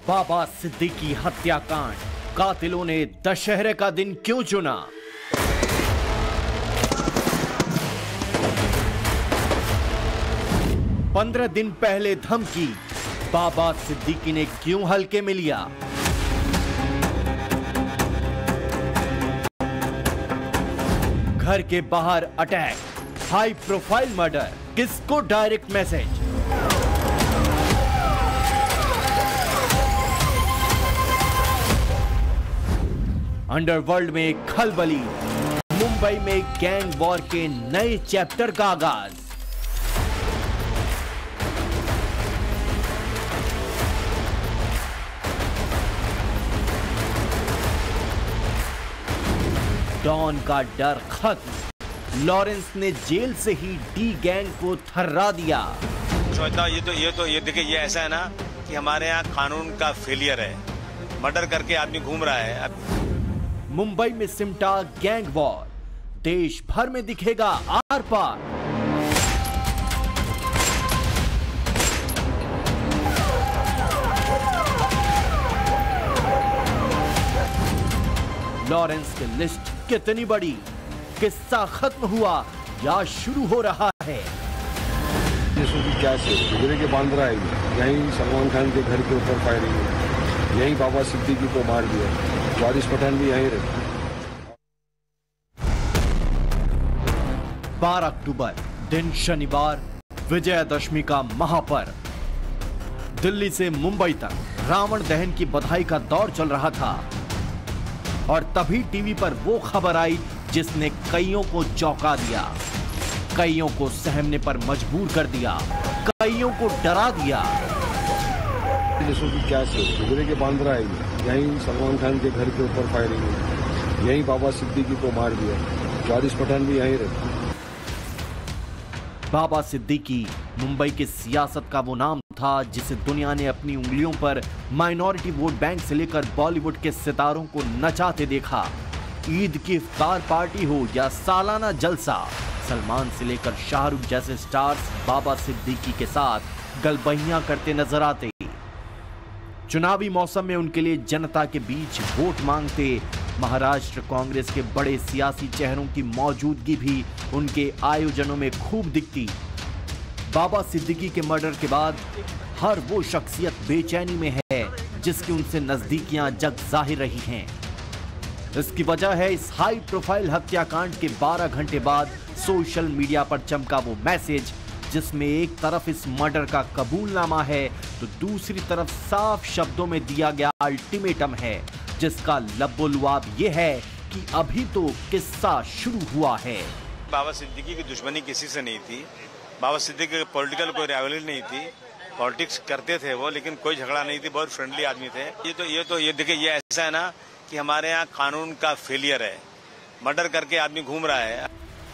बाबा सिद्दीकी हत्याकांड, कातिलों ने दशहरे का दिन क्यों चुना? पंद्रह दिन पहले धमकी, बाबा सिद्दीकी ने क्यों हल्के में लिया? घर के बाहर अटैक, हाई प्रोफाइल मर्डर, किसको डायरेक्ट मैसेज? अंडरवर्ल्ड में खलबली, मुंबई में गैंग वॉर के नए चैप्टर का आगाज। डॉन का डर खत्म, लॉरेंस ने जेल से ही डी गैंग को थर्रा दिया। सोचता ये देखिए, ये ऐसा है ना कि हमारे यहाँ कानून का फेलियर है, मर्डर करके आदमी घूम रहा है। मुंबई में सिमटा गैंग वॉर, देश भर में दिखेगा आर पार। लॉरेंस की लिस्ट कितनी बड़ी, किस्सा खत्म हुआ या शुरू हो रहा है? क्या गुजरे के बांद्रा है, यहीं सलमान खान के घर के ऊपर फायरिंग हुई, यहीं बाबा सिद्दीकी को मार दिया, वारिस पठान भी यहीं रहे। 12 अक्टूबर दिन शनिवार, विजयादशमी का महापर्व। दिल्ली से मुंबई तक रावण दहन की बधाई का दौर चल रहा था और तभी टीवी पर वो खबर आई जिसने कईयों को चौंका दिया, कईयों को सहमने पर मजबूर कर दिया, कईयों को डरा दिया। क्या गुजरे के बांद्रा है, यहीं सलमान खान के घर के ऊपर फायरिंग हुई, यहीं बाबा सिद्दीकी को मार दिया, वारिस पठान भी यहीं रहे। बाबा सिद्दीकी मुंबई की सियासत का वो नाम था जिसे दुनिया ने अपनी उंगलियों पर माइनॉरिटी वोट बैंक से लेकर बॉलीवुड के सितारों को नचाते देखा। ईद की इफ्तार पार्टी हो या सालाना जलसा, सलमान से लेकर शाहरुख जैसे स्टार्स बाबा सिद्दीकी के साथ गलबहियां करते नजर आते। चुनावी मौसम में उनके लिए जनता के बीच वोट मांगते महाराष्ट्र कांग्रेस के बड़े सियासी चेहरों की मौजूदगी भी उनके आयोजनों में खूब दिखती। बाबा सिद्दीकी के मर्डर के बाद हर वो शख्सियत बेचैनी में है जिसकी उनसे नजदीकियां जग जाहिर रही हैं। इसकी वजह है इस हाई प्रोफाइल हत्याकांड के 12 घंटे बाद सोशल मीडिया पर चमका वो मैसेज जिसमें एक तरफ इस मर्डर का कबूलनामा है तो दूसरी तरफ साफ शब्दों में दिया गया अल्टीमेटम है जिसका लब्बोलुआब ये है कि अभी तो किस्सा शुरू हुआ है। बाबा सिद्दीकी की दुश्मनी किसी से नहीं थी, बाबा सिद्दीकी की पॉलिटिकल कोई राइवलरी नहीं थी, पॉलिटिक्स करते थे वो, लेकिन कोई झगड़ा नहीं थी, बहुत फ्रेंडली आदमी थे। ये देखिए, ये ऐसा है ना कि हमारे यहाँ कानून का फेलियर है, मर्डर करके आदमी घूम रहा है।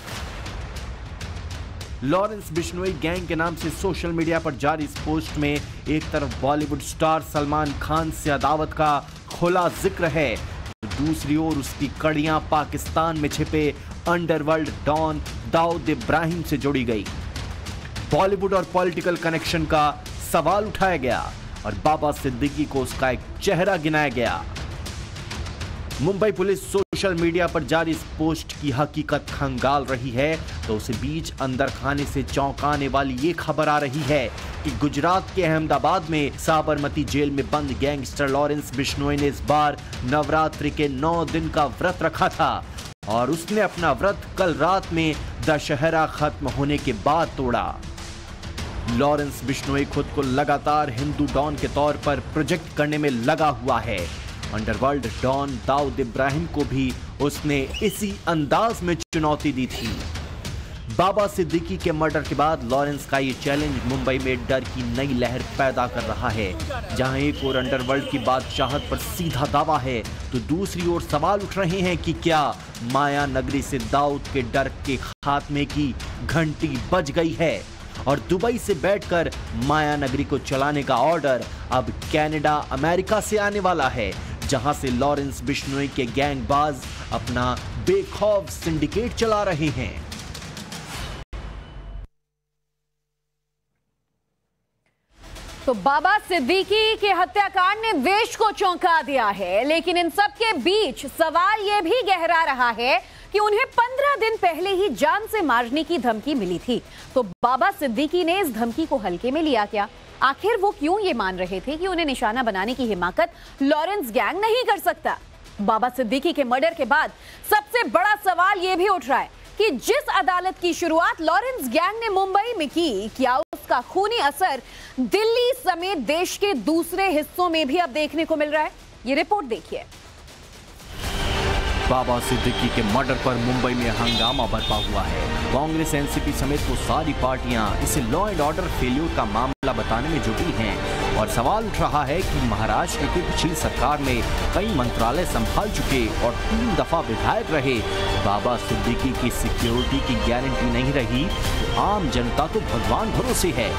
लॉरेंस बिश्नोई गैंग के नाम से सोशल मीडिया पर जारी इस पोस्ट में एक तरफ बॉलीवुड स्टार सलमान खान से अदावत का खुला जिक्र है, दूसरी ओर उसकी कड़ियां पाकिस्तान में छिपे अंडरवर्ल्ड डॉन दाऊद इब्राहिम से जोड़ी गई। बॉलीवुड और पॉलिटिकल कनेक्शन का सवाल उठाया गया और बाबा सिद्दीकी को उसका एक चेहरा गिनाया गया। मुंबई पुलिस सोशल मीडिया पर जारी इस पोस्ट की हकीकत खंगाल रही है तो उसे बीच अंदर खाने से चौंकाने वाली ये खबर आ रही है कि गुजरात के अहमदाबाद में साबरमती जेल में बंद गैंगस्टर लॉरेंस बिश्नोई ने इस बार नवरात्रि के 9 दिन का व्रत रखा था और उसने अपना व्रत कल रात में दशहरा खत्म होने के बाद तोड़ा। लॉरेंस बिश्नोई खुद को लगातार हिंदू डॉन के तौर पर प्रोजेक्ट करने में लगा हुआ है। अंडरवर्ल्ड डॉन दाऊद इब्राहिम को भी उसने इसी अंदाज में चुनौती दी थी। बाबा सिद्दीकी के मर्डर के बाद लॉरेंस का ये चैलेंज मुंबई में डर की नई लहर पैदा कर रहा है। जहां एक ओर अंडरवर्ल्ड की बादशाहत पर सीधा दावा है तो दूसरी ओर सवाल उठ रहे हैं कि क्या माया नगरी से दाऊद के डर के खात्मे की घंटी बज गई है और दुबई से बैठकर माया नगरी को चलाने का ऑर्डर अब कनाडा अमेरिका से आने वाला है जहां से लॉरेंस बिश्नोई के गैंगबाज अपना बेखौफ सिंडिकेट चला रहे हैं। तो बाबा सिद्दीकी के हत्याकांड ने देश को चौंका दिया है, लेकिन इन सब के बीच सवाल यह भी गहरा रहा है कि उन्हें 15 दिन पहले ही जान से मारने की धमकी मिली थी। तो बाबा सिद्दीकी ने इस धमकी को हल्के में लिया क्या? आखिर वो क्यों ये मान रहे थे कि उन्हें निशाना बनाने की हिमाकत लॉरेंस गैंग नहीं कर सकता? बाबा सिद्दीकी के मर्डर के बाद सबसे बड़ा सवाल यह भी उठ रहा है कि जिस अदालत की शुरुआत लॉरेंस गैंग ने मुंबई में की, क्या उसका खूनी असर दिल्ली समेत देश के दूसरे हिस्सों में भी अब देखने को मिल रहा है? ये रिपोर्ट देखिए। बाबा सिद्दीकी के मर्डर पर मुंबई में हंगामा बरपा हुआ है। कांग्रेस, एनसीपी समेत वो सारी पार्टियां इसे लॉ एंड ऑर्डर फेल्यूर का मामला बताने में जुटी हैं और सवाल उठ रहा है कि महाराष्ट्र की पिछली सरकार में कई मंत्रालय संभाल चुके और 3 दफा विधायक रहे बाबा सिद्दीकी की सिक्योरिटी की गारंटी नहीं रही तो आम जनता तो भगवान भरोसे है।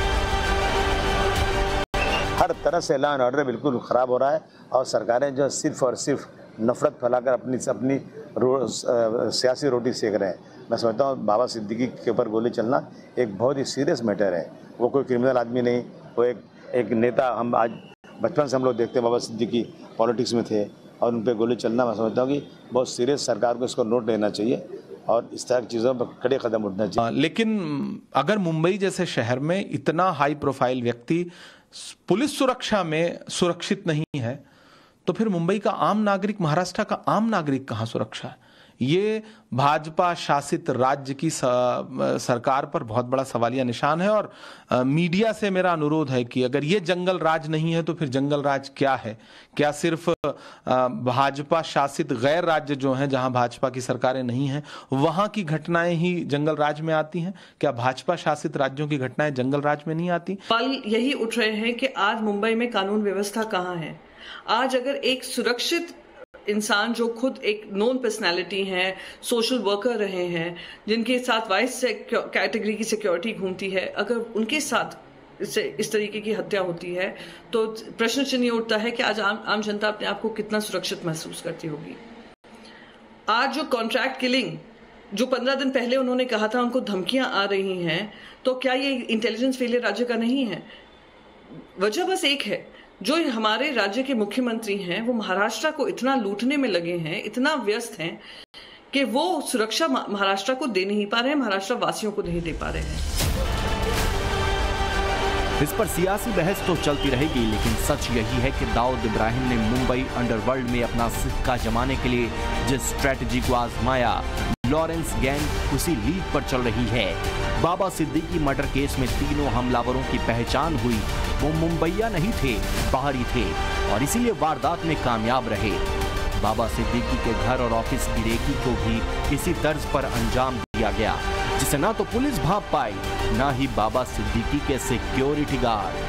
हर तरह से लॉ एंड ऑर्डर बिल्कुल खराब हो रहा है और सरकारें जो सिर्फ और सिर्फ नफरत फैलाकर अपनी सियासी रोटी सेक रहे हैं। मैं समझता हूँ बाबा सिद्दीकी के ऊपर गोली चलना एक बहुत ही सीरियस मैटर है। वो कोई क्रिमिनल आदमी नहीं, वो एक नेता। हम आज बचपन से हम लोग देखते हैं बाबा सिद्दीकी पॉलिटिक्स में थे और उन पर गोली चलना, मैं समझता हूँ कि बहुत सीरियस, सरकार को इसको नोट लेना चाहिए और इस तरह की चीज़ों पर कड़े कदम उठना चाहिए। लेकिन अगर मुंबई जैसे शहर में इतना हाई प्रोफाइल व्यक्ति पुलिस सुरक्षा में सुरक्षित नहीं है तो फिर मुंबई का आम नागरिक, महाराष्ट्र का आम नागरिक कहाँ सुरक्षा है? ये भाजपा शासित राज्य की सरकार पर बहुत बड़ा सवालिया निशान है। और मीडिया से मेरा अनुरोध है कि अगर ये जंगल राज नहीं है तो फिर जंगल राज क्या है? क्या सिर्फ भाजपा शासित गैर राज्य जो हैं, जहां भाजपा की सरकारें नहीं हैं, वहां की घटनाएं ही जंगल राज में आती हैं? क्या भाजपा शासित राज्यों की घटनाएं जंगल राज में नहीं आती? सवाल यही उठ रहे हैं कि आज मुंबई में कानून व्यवस्था कहाँ है? आज अगर एक सुरक्षित इंसान जो खुद एक नोन पर्सनालिटी हैं, सोशल वर्कर रहे हैं, जिनके साथ वाइस कैटेगरी की सिक्योरिटी घूमती है, अगर उनके साथ इस तरीके की हत्या होती है तो प्रश्न चिन्ह उठता है कि आज आम जनता अपने आप को कितना सुरक्षित महसूस करती होगी। आज जो कॉन्ट्रैक्ट किलिंग जो 15 दिन पहले उन्होंने कहा था उनको धमकियां आ रही हैं, तो क्या ये इंटेलिजेंस फेलियर राज्य का नहीं है? वजह बस एक है, जो हमारे राज्य के मुख्यमंत्री हैं वो महाराष्ट्र को इतना लूटने में लगे हैं, इतना व्यस्त हैं कि वो सुरक्षा महाराष्ट्र को दे नहीं पा रहे हैं, महाराष्ट्र वासियों को नहीं दे पा रहे हैं। इस पर सियासी बहस तो चलती रहेगी, लेकिन सच यही है कि दाऊद इब्राहिम ने मुंबई अंडरवर्ल्ड में अपना सिक्का जमाने के लिए जिस स्ट्रेटजी को आजमाया, लॉरेंस गैंग उसी लीड पर चल रही है। बाबा सिद्दीकी मर्डर केस में तीनों हमलावरों की पहचान हुई। वो मुंबईया नहीं थे, बाहरी थे और इसीलिए वारदात में कामयाब रहे। बाबा सिद्दीकी के घर और ऑफिस की रेकी को भी इसी तर्ज पर अंजाम दिया गया, जिसे ना तो पुलिस भाप पाई, ना ही बाबा सिद्दीकी के सिक्योरिटी गार्ड।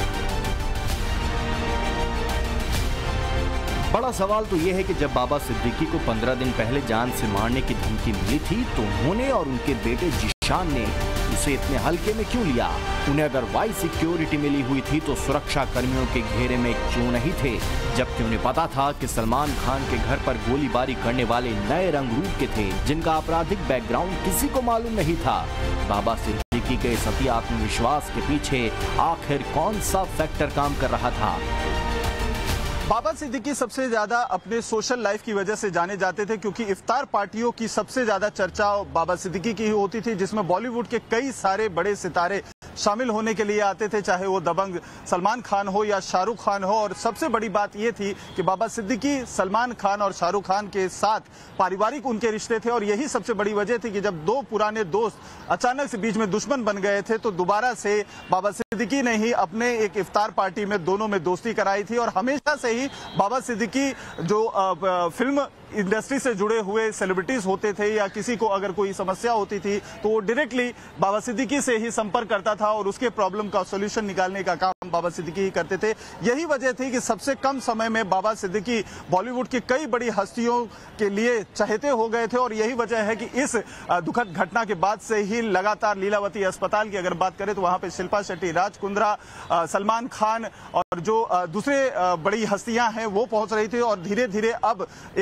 बड़ा सवाल तो यह है कि जब बाबा सिद्दीकी को 15 दिन पहले जान से मारने की धमकी मिली थी तो उन्होंने और उनके बेटे जिशान ने उसे इतने हल्के में क्यों लिया? उन्हें अगर वाइस सिक्योरिटी मिली हुई थी तो सुरक्षा कर्मियों के घेरे में क्यों नहीं थे, जबकि उन्हें पता था कि सलमान खान के घर पर गोलीबारी करने वाले नए रंगरूप के थे, जिनका आपराधिक बैकग्राउंड किसी को मालूम नहीं था। बाबा सिद्दीकी के इस अति आत्मविश्वास के पीछे आखिर कौन सा फैक्टर काम कर रहा था? बाबा सिद्दीकी सबसे ज्यादा अपने सोशल लाइफ की वजह से जाने जाते थे, क्योंकि इफ्तार पार्टियों की सबसे ज्यादा चर्चा बाबा सिद्दीकी की ही होती थी, जिसमें बॉलीवुड के कई सारे बड़े सितारे शामिल होने के लिए आते थे, चाहे वो दबंग सलमान खान हो या शाहरुख खान हो। और सबसे बड़ी बात ये थी कि बाबा सिद्दीकी सलमान खान और शाहरुख खान के साथ पारिवारिक उनके रिश्ते थे और यही सबसे बड़ी वजह थी कि जब दो पुराने दोस्त अचानक से बीच में दुश्मन बन गए थे तो दोबारा से बाबा सिद्दीकी ने ही अपने एक इफ्तार पार्टी में दोनों में दोस्ती कराई थी। और हमेशा से ही बाबा सिद्दीकी जो फिल्म इंडस्ट्री से जुड़े हुए सेलिब्रिटीज होते थे या किसी को अगर कोई समस्या होती थी तो वो डायरेक्टली बाबा सिद्दीकी से ही संपर्क करता था और उसके प्रॉब्लम का सॉल्यूशन निकालने का काम बाबा सिद्दीकी ही करते थे। यही वजह थी कि सबसे कम समय में बाबा सिद्दीकी बॉलीवुड की कई बड़ी हस्तियों के लिए चहेते हो गए थे। और यही वजह है कि इस दुखद घटना के बाद से ही लगातार लीलावती अस्पताल की अगर बात करें तो वहां पे शिल्पा शेट्टी, राज कुंद्रा, सलमान खान और जो दूसरे बड़ी हस्तियां हैं वो पहुंच रही थी। और धीरे धीरे अब एक तरफ जहां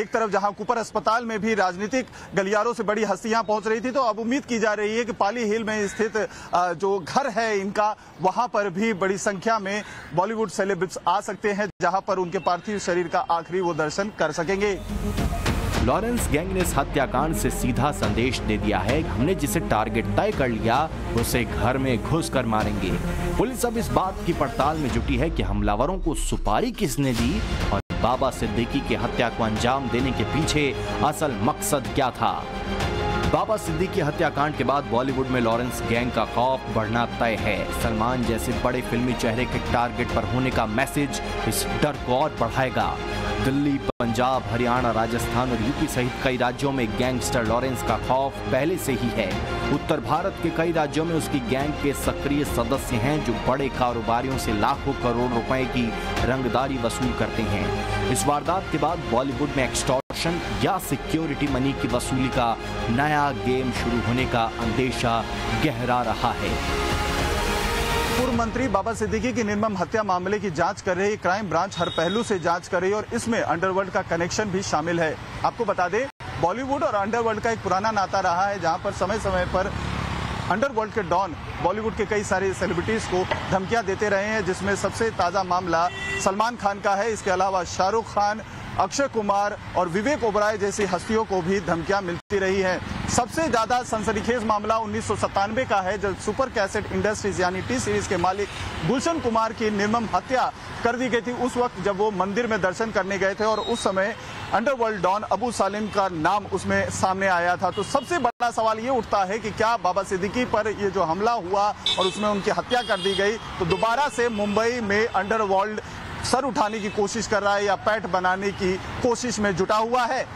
जहां कुपर अस्पताल में भी राजनीतिक गलियारों से बड़ी हस्तियां पहुंच रही थी, तो अब उम्मीद की जा रही है कि पाली हिल में स्थित जो घर है इनका, वहां पर भी बड़ी संख्या में बॉलीवुड सेलिब्रिटीज आ सकते हैं, जहां पर उनके पार्थिव शरीर का आखिरी वो दर्शन कर सकेंगे। लॉरेंस गैंग ने इस हत्याकांड से सीधा संदेश दे दिया है, हमने जिसे टारगेट तय कर लिया उसे घर में घुसकर मारेंगे। पुलिस अब इस बात की पड़ताल में जुटी है कि हमलावरों को सुपारी किसने दी और बाबा सिद्दीकी की हत्या को अंजाम देने के पीछे असल मकसद क्या था। बाबा सिद्दीकी हत्याकांड के बाद बॉलीवुड में लॉरेंस गैंग का खौफ बढ़ना तय है। सलमान जैसे बड़े फिल्मी चेहरे के टारगेट पर होने का मैसेज इस डर को और बढ़ाएगा। दिल्ली, पंजाब, हरियाणा, राजस्थान और यूपी सहित कई राज्यों में गैंगस्टर लॉरेंस का खौफ पहले से ही है। उत्तर भारत के कई राज्यों में उसकी गैंग के सक्रिय सदस्य हैं जो बड़े कारोबारियों से लाखों करोड़ रुपए की रंगदारी वसूल करते हैं। इस वारदात के बाद बॉलीवुड में एक्सटॉर्शन या सिक्योरिटी मनी की वसूली का नया गेम शुरू होने का अंदेशा गहरा रहा है। पूर्व मंत्री बाबा सिद्दीकी की निर्मम हत्या मामले की जांच कर रही क्राइम ब्रांच हर पहलू से जांच कर रही है और इसमें अंडरवर्ल्ड का कनेक्शन भी शामिल है। आपको बता दें, बॉलीवुड और अंडरवर्ल्ड का एक पुराना नाता रहा है, जहां पर समय समय पर अंडरवर्ल्ड के डॉन बॉलीवुड के कई सारे सेलिब्रिटीज को धमकियां देते रहे हैं, जिसमें सबसे ताजा मामला सलमान खान का है। इसके अलावा शाहरुख खान, अक्षय कुमार और विवेक ओबराय जैसी हस्तियों को भी धमकियां मिलती रही हैं। सबसे ज्यादा सनसनीखेज मामला 1997 का है, जब सुपर कैसेट इंडस्ट्रीज यानी टी सीरीज के मालिक गुलशन कुमार की निर्मम हत्या कर दी गई थी। उस वक्त जब वो मंदिर में दर्शन करने गए थे और उस समय अंडरवर्ल्ड डॉन अबू सालिम का नाम उसमें सामने आया था। तो सबसे बड़ा सवाल ये उठता है कि क्या बाबा सिद्दीकी पर ये जो हमला हुआ और उसमें उनकी हत्या कर दी गई, तो दोबारा से मुंबई में अंडरवर्ल्ड सर उठाने की कोशिश कर रहा है या पैठ बनाने की कोशिश में जुटा हुआ है।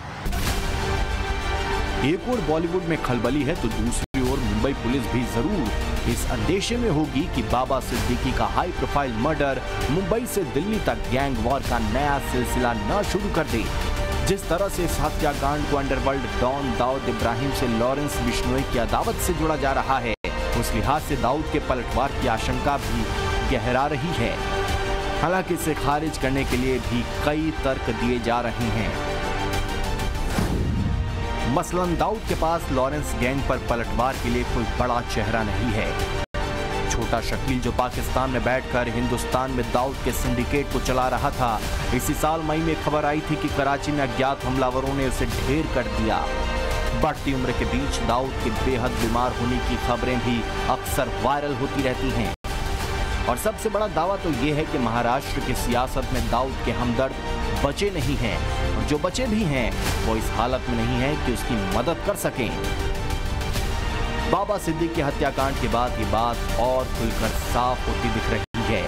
एक और बॉलीवुड में खलबली है तो दूसरी ओर मुंबई पुलिस भी जरूर इस अंदेशे में होगी कि बाबा सिद्दीकी का हाई प्रोफाइल मर्डर मुंबई से दिल्ली तक गैंग वॉर का नया सिलसिला न शुरू कर दे। जिस तरह से इस हत्याकांड को अंडरवर्ल्ड डॉन दाऊद इब्राहिम से लॉरेंस बिश्नोई की अदावत से जोड़ा जा रहा है, उस लिहाज से दाऊद के पलटवार की आशंका भी गहरा रही है। हालांकि इसे खारिज करने के लिए भी कई तर्क दिए जा रहे हैं। मसलन दाऊद के पास लॉरेंस गैंग पर पलटवार के लिए कोई बड़ा चेहरा नहीं है। छोटा शकील जो पाकिस्तान में बैठकर हिंदुस्तान में दाऊद के सिंडिकेट को चला रहा था, इसी साल मई में खबर आई थी कि कराची में अज्ञात हमलावरों ने उसे ढेर कर दिया। बढ़ती उम्र के बीच दाऊद के बेहद बीमार होने की खबरें भी अक्सर वायरल होती रहती हैं। और सबसे बड़ा दावा तो यह है कि महाराष्ट्र की सियासत में दाऊद के हमदर्द बचे नहीं हैं, और जो बचे भी हैं वो इस हालत में नहीं है कि उसकी मदद कर सकें। बाबा सिद्दीकी हत्याकांड के बाद ये बात और खुलकर साफ होती दिख रही है।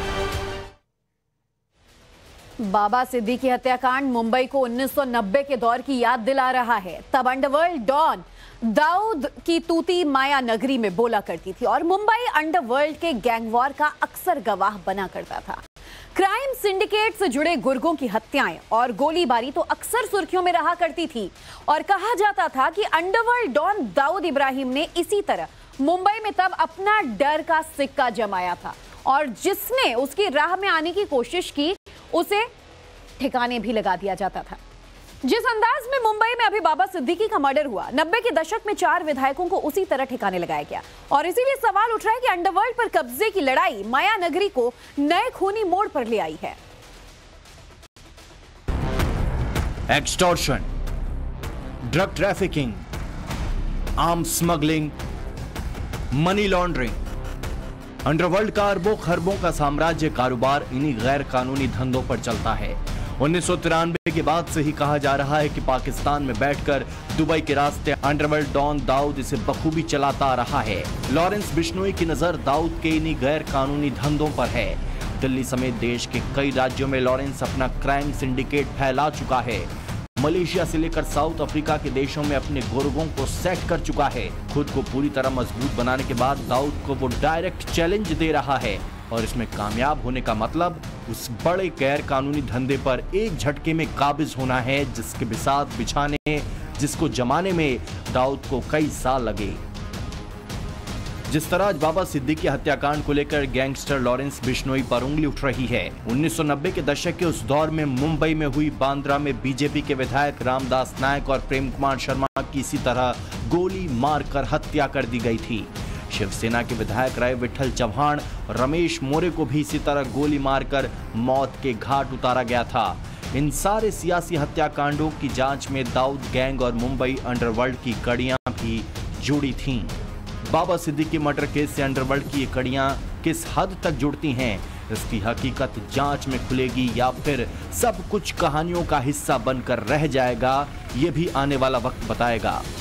बाबा सिद्दीकी हत्याकांड मुंबई को 1990 के दौर की याद दिला रहा है। तब अंडरवर्ल्ड डॉन दाऊद की तूती माया नगरी में बोला करती थी और मुंबई अंडरवर्ल्ड के गैंगवॉर का अक्सर गवाह बना करता था। क्राइम सिंडिकेट से जुड़े गुर्गों की हत्याएं और गोलीबारी तो अक्सर सुर्खियों में रहा करती थी और कहा जाता था कि अंडरवर्ल्ड डॉन दाऊद इब्राहिम ने इसी तरह मुंबई में तब अपना डर का सिक्का जमाया था और जिसने उसकी राह में आने की कोशिश की उसे ठिकाने भी लगा दिया जाता था। जिस अंदाज में मुंबई में अभी बाबा सिद्दीकी का मर्डर हुआ, 90 के दशक में 4 विधायकों को उसी तरह ठिकाने लगाया गया और इसीलिए सवाल उठ रहा है कि अंडरवर्ल्ड पर कब्जे की लड़ाई माया नगरी को नए खूनी मोड़ पर ले आई है। Extortion, drug trafficking, arms smuggling, money laundering, underworld का अरबों खरबों का साम्राज्य कारोबार इन्हीं गैर कानूनी धंधों पर चलता है। 1993 के बाद से ही कहा जा रहा है कि पाकिस्तान में बैठकर दुबई के रास्ते अंडरवर्ल्ड डॉन दाऊद इसे बखूबी चलाता आ रहा है। लॉरेंस बिश्नोई की नजर दाऊद के इन्हीं गैर कानूनी धंधों पर है। दिल्ली समेत देश के कई राज्यों में लॉरेंस अपना क्राइम सिंडिकेट फैला चुका है। मलेशिया से लेकर साउथ अफ्रीका के देशों में अपने गुर्गों को सेट कर चुका है। खुद को पूरी तरह मजबूत बनाने के बाद दाऊद को वो डायरेक्ट चैलेंज दे रहा है और इसमें कामयाब होने का मतलब उस बड़े गैर कानूनी धंधे पर एक झटके में काबिज होना है, जिसके बिसात बिछाने, जिसको जमाने में दाऊद को कई साल लगे। जिस तरह आज बाबा सिद्दीकी हत्याकांड को लेकर गैंगस्टर लॉरेंस बिश्नोई पर उंगली उठ रही है। 1990 के दशक के उस दौर में मुंबई में हुई बांद्रा में बीजेपी के विधायक रामदास नायक और प्रेम कुमार शर्मा की इसी तरह गोली मारकर हत्या कर दी गई थी। शिवसेना के विधायक राय विठल चौहान और रमेश मोरे को भी इसी तरह गोली मारकर मौत के घाट उतारा गया था। इन सारे सियासी हत्याकांडों की जांच में दाऊद गैंग और मुंबई अंडरवर्ल्ड की कड़ियां भी जुड़ी थीं। बाबा सिद्दीकी मर्डर केस से अंडरवर्ल्ड की ये कड़ियां किस हद तक जुड़ती हैं, इसकी हकीकत जांच में खुलेगी या फिर सब कुछ कहानियों का हिस्सा बनकर रह जाएगा, ये भी आने वाला वक्त बताएगा।